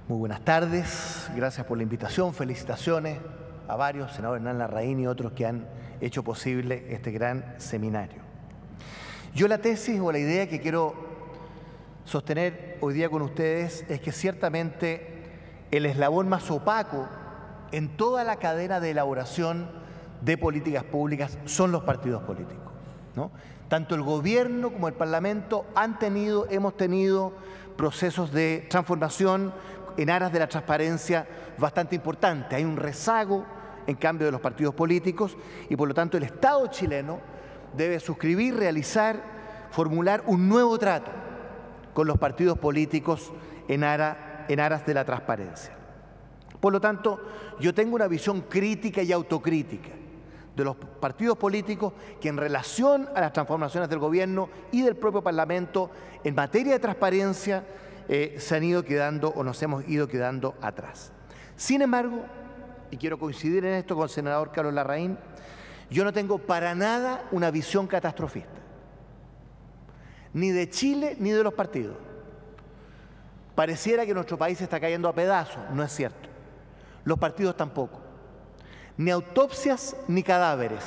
Muy buenas tardes, gracias por la invitación, felicitaciones a varios, senador Hernán Larraín y otros que han hecho posible este gran seminario. Yo la tesis o la idea que quiero sostener hoy día con ustedes es que ciertamente el eslabón más opaco en toda la cadena de elaboración de políticas públicas son los partidos políticos, ¿no? Tanto el gobierno como el parlamento hemos tenido procesos de transformación en aras de la transparencia bastante importante. Hay un rezago, en cambio, de los partidos políticos y, por lo tanto, el Estado chileno debe suscribir, realizar, formular un nuevo trato con los partidos políticos en aras de la transparencia. Por lo tanto, yo tengo una visión crítica y autocrítica de los partidos políticos que en relación a las transformaciones del gobierno y del propio Parlamento en materia de transparencia se han ido quedando o nos hemos ido quedando atrás. Sin embargo, y quiero coincidir en esto con el senador Carlos Larraín, yo no tengo para nada una visión catastrofista, ni de Chile ni de los partidos. Pareciera que nuestro país está cayendo a pedazos, no es cierto. Los partidos tampoco. Ni autopsias ni cadáveres.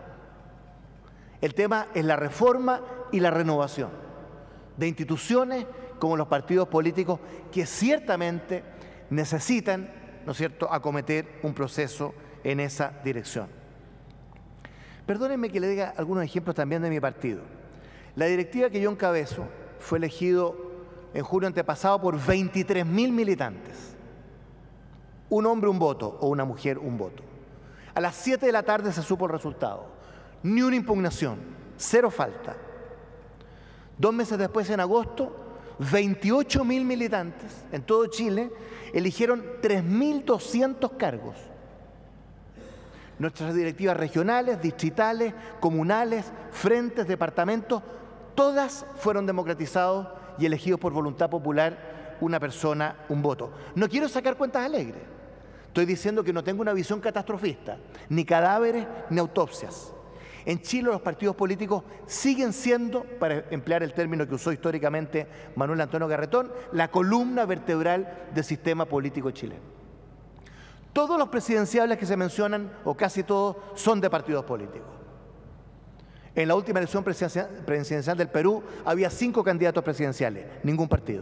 El tema es la reforma y la renovación de instituciones como los partidos políticos que ciertamente necesitan, ¿no es cierto?, acometer un proceso en esa dirección. Perdónenme que le diga algunos ejemplos también de mi partido. La directiva que yo encabezo fue elegido en junio antepasado por 23.000 militantes. Un hombre un voto o una mujer un voto. A las 7 de la tarde se supo el resultado. Ni una impugnación, cero falta. 2 meses después, en agosto, 28.000 militantes en todo Chile eligieron 3.200 cargos. Nuestras directivas regionales, distritales, comunales, frentes, departamentos, todas fueron democratizados y elegidos por voluntad popular, una persona, un voto. No quiero sacar cuentas alegres. Estoy diciendo que no tengo una visión catastrofista, ni cadáveres ni autopsias. En Chile los partidos políticos siguen siendo, para emplear el término que usó históricamente Manuel Antonio Garretón, la columna vertebral del sistema político chileno. Todos los presidenciables que se mencionan, o casi todos, son de partidos políticos. En la última elección presidencial del Perú había 5 candidatos presidenciales, ningún partido.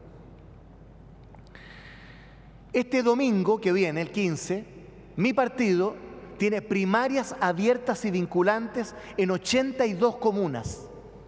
Este domingo que viene, el 15, mi partido tiene primarias abiertas y vinculantes en 82 comunas.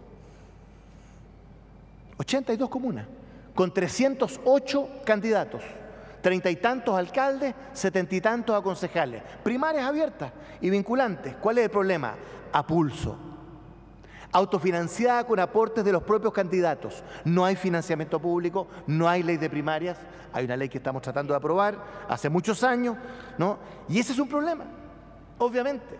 82 comunas, con 308 candidatos, 30 y tantos alcaldes, 70 y tantos concejales. Primarias abiertas y vinculantes. ¿Cuál es el problema? A pulso. Autofinanciada con aportes de los propios candidatos. No hay financiamiento público, no hay ley de primarias. Hay una ley que estamos tratando de aprobar hace muchos años, ¿no? Y ese es un problema, obviamente.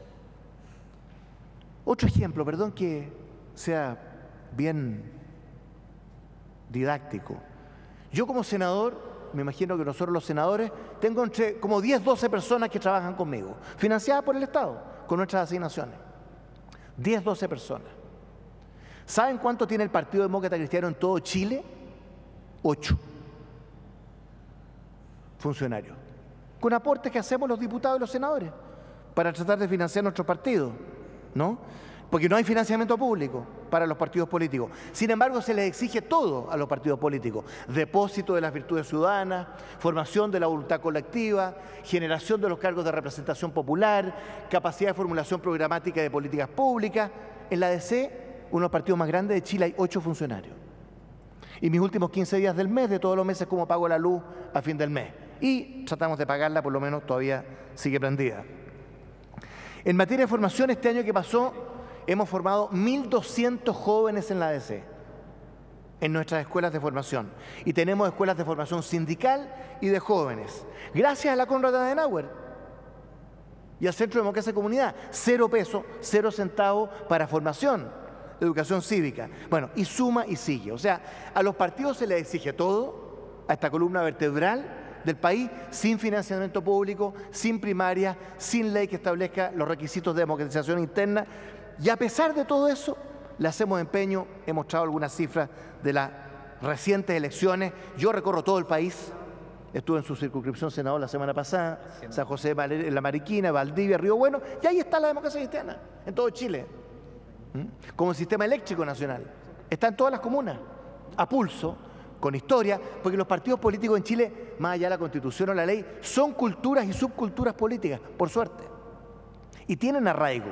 Otro ejemplo, perdón que sea bien didáctico. Yo como senador, me imagino que nosotros los senadores, tengo entre como 10, 12 personas que trabajan conmigo, financiadas por el Estado, con nuestras asignaciones. 10, 12 personas. ¿Saben cuánto tiene el Partido Demócrata Cristiano en todo Chile? 8 funcionarios, con aportes que hacemos los diputados y los senadores para tratar de financiar nuestro partido, ¿no? Porque no hay financiamiento público para los partidos políticos. Sin embargo, se les exige todo a los partidos políticos: depósito de las virtudes ciudadanas, formación de la voluntad colectiva, generación de los cargos de representación popular, capacidad de formulación programática de políticas públicas. En la DC, uno de los partidos más grandes de Chile, hay 8 funcionarios. Y mis últimos 15 días del mes, de todos los meses, como pago la luz a fin del mes. Y tratamos de pagarla, por lo menos todavía sigue prendida. En materia de formación, este año que pasó, hemos formado 1.200 jóvenes en la ADC, en nuestras escuelas de formación. Y tenemos escuelas de formación sindical y de jóvenes. Gracias a la Konrad Adenauer y al Centro de Democracia y Comunidad. 0 pesos, 0 centavos para formación, educación cívica. Bueno, y suma y sigue. O sea, a los partidos se les exige todo, a esta columna vertebral del país, sin financiamiento público, sin primaria, sin ley que establezca los requisitos de democratización interna. Y a pesar de todo eso, le hacemos empeño. He mostrado algunas cifras de las recientes elecciones. Yo recorro todo el país, Estuve en su circunscripción senador la semana pasada, San José de la Mariquina, Valdivia, Río Bueno, y ahí está la democracia cristiana, en todo Chile. Como sistema eléctrico nacional. Está en todas las comunas, a pulso, con historia, porque los partidos políticos en Chile, más allá de la Constitución o la ley, son culturas y subculturas políticas, por suerte. Y tienen arraigo.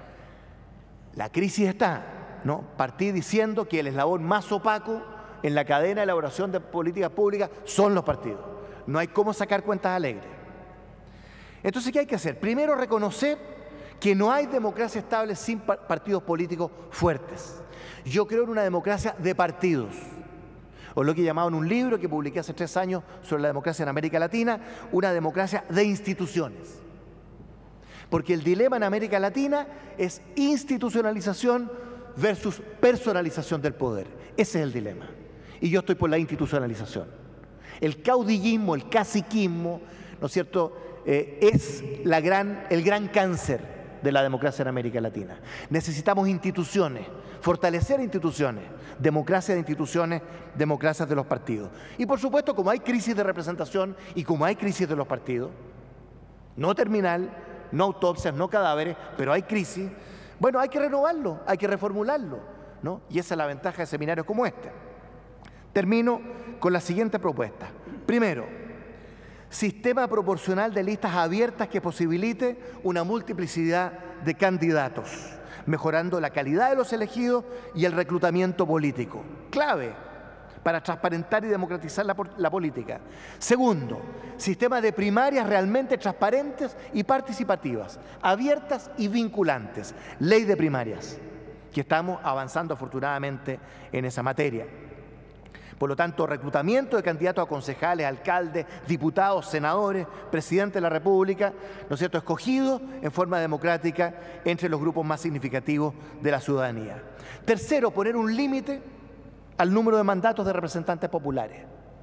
La crisis está, ¿no? Partí diciendo que el eslabón más opaco en la cadena de elaboración de políticas públicas son los partidos. No hay cómo sacar cuentas alegres. Entonces, ¿qué hay que hacer? Primero, reconocer que no hay democracia estable sin partidos políticos fuertes. Yo creo en una democracia de partidos, o lo que he llamado en un libro que publiqué hace 3 años sobre la democracia en América Latina, una democracia de instituciones. Porque el dilema en América Latina es institucionalización versus personalización del poder. Ese es el dilema. Y yo estoy por la institucionalización. El caudillismo, el caciquismo, ¿no es cierto?, es el gran cáncer de la democracia en América Latina. Necesitamos instituciones, fortalecer instituciones, democracia de instituciones, democracias de los partidos. Y por supuesto, como hay crisis de representación y como hay crisis de los partidos, no terminal, no autopsias, no cadáveres, pero hay crisis, bueno, hay que renovarlo, hay que reformularlo, ¿no? Y esa es la ventaja de seminarios como este. Termino con la siguiente propuesta. Primero, sistema proporcional de listas abiertas que posibilite una multiplicidad de candidatos, mejorando la calidad de los elegidos y el reclutamiento político. Clave para transparentar y democratizar la política. Segundo, sistema de primarias realmente transparentes y participativas, abiertas y vinculantes. Ley de primarias, que estamos avanzando afortunadamente en esa materia. Por lo tanto, reclutamiento de candidatos a concejales, alcaldes, diputados, senadores, presidente de la República, ¿no es cierto?, escogidos en forma democrática entre los grupos más significativos de la ciudadanía. Tercero, poner un límite al número de mandatos de representantes populares.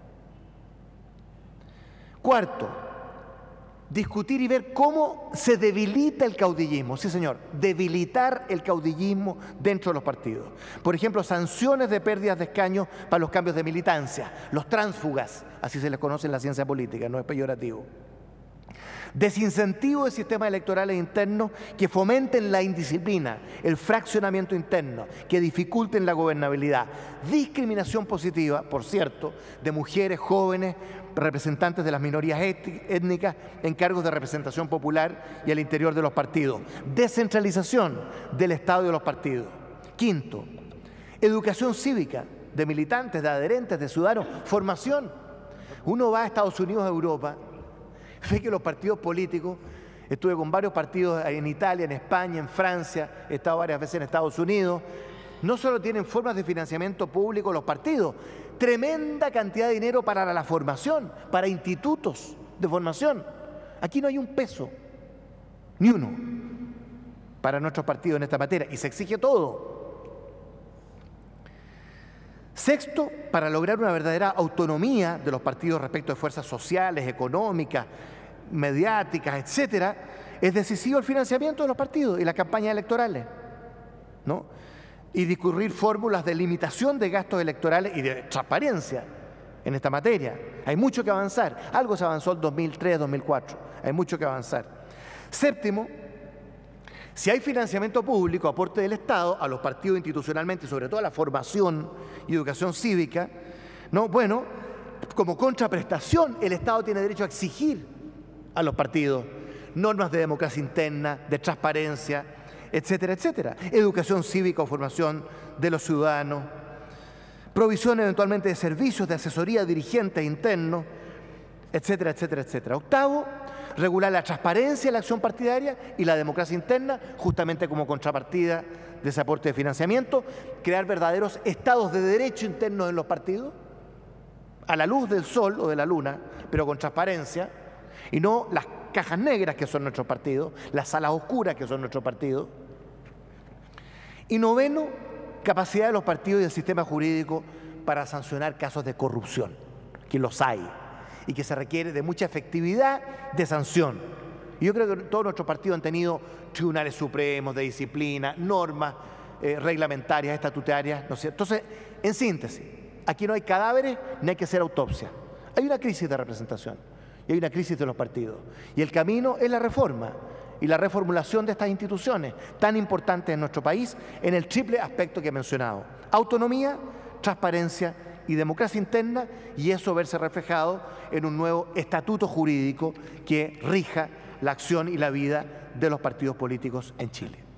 Cuarto, discutir y ver cómo se debilita el caudillismo. Sí, señor, debilitar el caudillismo dentro de los partidos. Por ejemplo, sanciones de pérdidas de escaños para los cambios de militancia, los tránsfugas, así se les conoce en la ciencia política, no es peyorativo. Desincentivo de sistemas electorales internos que fomenten la indisciplina, el fraccionamiento interno, que dificulten la gobernabilidad. Discriminación positiva, por cierto, de mujeres, jóvenes, representantes de las minorías étnicas en cargos de representación popular y al interior de los partidos. Descentralización del Estado y de los partidos. Quinto, educación cívica de militantes, de adherentes, de ciudadanos, formación. Uno va a Estados Unidos, a Europa, ve que los partidos políticos, estuve con varios partidos en Italia, en España, en Francia, he estado varias veces en Estados Unidos, no solo tienen formas de financiamiento público los partidos, tremenda cantidad de dinero para la formación, para institutos de formación. Aquí no hay un peso, ni uno, para nuestros partidos en esta materia, y se exige todo. Sexto, para lograr una verdadera autonomía de los partidos respecto de fuerzas sociales, económicas, mediáticas, etcétera, es decisivo el financiamiento de los partidos y las campañas electorales, ¿no? Y discurrir fórmulas de limitación de gastos electorales y de transparencia en esta materia. Hay mucho que avanzar. Algo se avanzó en 2003, 2004. Hay mucho que avanzar. Séptimo, si hay financiamiento público, aporte del Estado a los partidos institucionalmente, y sobre todo a la formación y educación cívica, ¿no? Bueno, como contraprestación, el Estado tiene derecho a exigir a los partidos normas de democracia interna, de transparencia, etcétera, etcétera. Educación cívica o formación de los ciudadanos, provisión eventualmente de servicios de asesoría a dirigentes internos, etcétera, etcétera, etcétera. Octavo, regular la transparencia de la acción partidaria y la democracia interna, justamente como contrapartida de ese aporte de financiamiento, crear verdaderos estados de derecho internos en los partidos, a la luz del sol o de la luna, pero con transparencia, y no las cajas negras que son nuestros partidos, las salas oscuras que son nuestros partidos. Y noveno, capacidad de los partidos y del sistema jurídico para sancionar casos de corrupción, que los hay, y que se requiere de mucha efectividad de sanción. Y yo creo que todos nuestros partidos han tenido tribunales supremos de disciplina, normas reglamentarias, estatutarias, ¿no es cierto? Entonces, en síntesis, aquí no hay cadáveres ni hay que hacer autopsia. Hay una crisis de representación y hay una crisis de los partidos. Y el camino es la reforma y la reformulación de estas instituciones tan importantes en nuestro país en el triple aspecto que he mencionado: autonomía, transparencia y democracia interna, y eso verse reflejado en un nuevo estatuto jurídico que rija la acción y la vida de los partidos políticos en Chile.